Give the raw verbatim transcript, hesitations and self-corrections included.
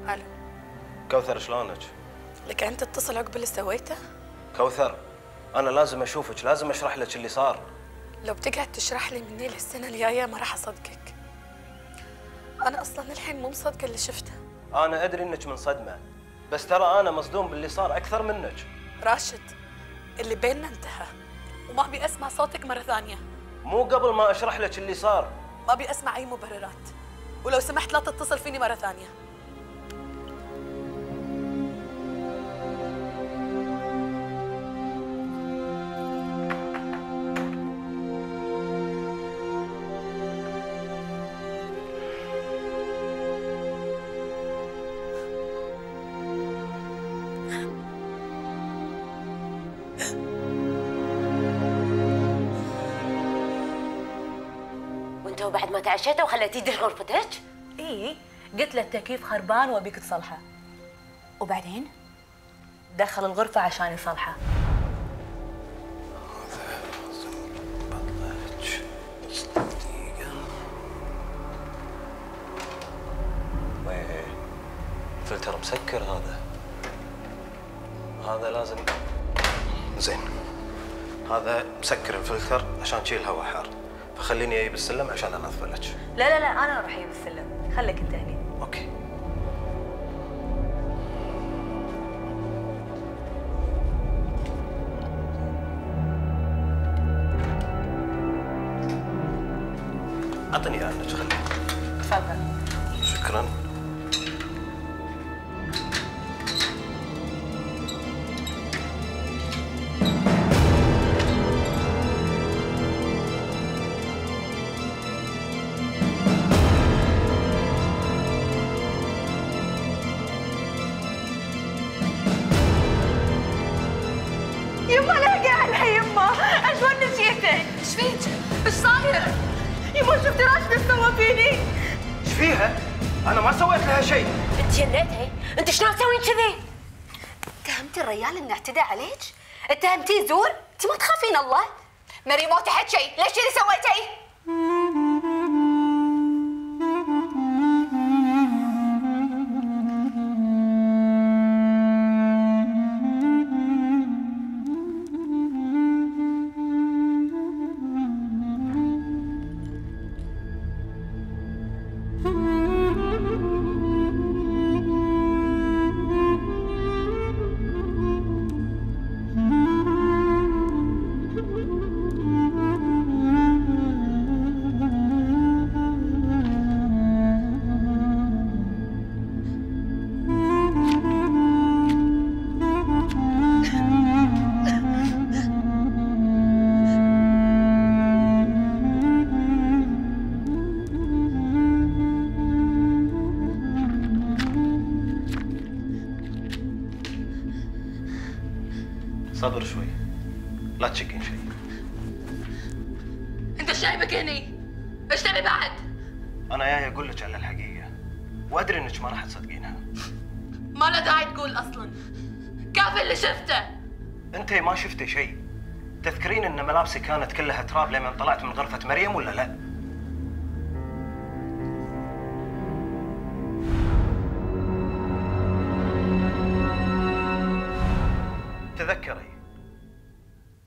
الو كوثر شلونك؟ لك انت تتصل عقب اللي سويته؟ كوثر انا لازم اشوفك، لازم اشرح لك اللي صار. لو بتقعد تشرح لي مني للسنه الجايه ما راح اصدقك. انا اصلا الحين مو مصدقه اللي شفته. انا ادري انك منصدمه، بس ترى انا مصدوم باللي صار اكثر منك. راشد اللي بيننا انتهى وما ابي اسمع صوتك مره ثانيه. مو قبل ما اشرح لك اللي صار. ما ابي اسمع اي مبررات، ولو سمحت لا تتصل فيني مره ثانيه. وانتوا بعد ما تعشيتوا وخليتيه يدش غرفتك؟ ايه قلت له التكييف خربان وابيك تصلحه. وبعدين دخل الغرفة عشان يصلحه. ويه فلتر مسكر هذا. هذا لازم زين. هذا مسكر الفلتر عشان تشيل هواء حار، فخليني اجيب السلم عشان انظف لك. لا لا لا انا اروح اجيب السلم، خليك انت هني. اوكي. اعطني اياه انك خليه. تفضل. شكرا. يما لاقي على يما، شلون نسيته؟ ايش فيك؟ ايش صاير؟ يما شفتي راشد ايش سوى فيني؟ ايش فيها؟ انا ما سويت لها شيء. انت جنيتي؟ انت شلون تسوين كذي؟ اتهمتي الرجال انه اعتدى عليك؟ اتهمتيه زور؟ انت ما تخافين الله؟ مريم مو تحت شيء، ليش كذي سويتي؟ صبر شوي، لا تشكين شيء. انت ايش جايبك هني؟ ايش تبي بعد؟ انا جاي اقول لك على الحقيقه، وادري انك ما راح تصدقينها. ما له داعي تقول اصلا، كافي اللي شفته. انت ما شفتي شيء. تذكرين ان ملابسي كانت كلها تراب لما طلعت من غرفه مريم ولا لا؟ تذكري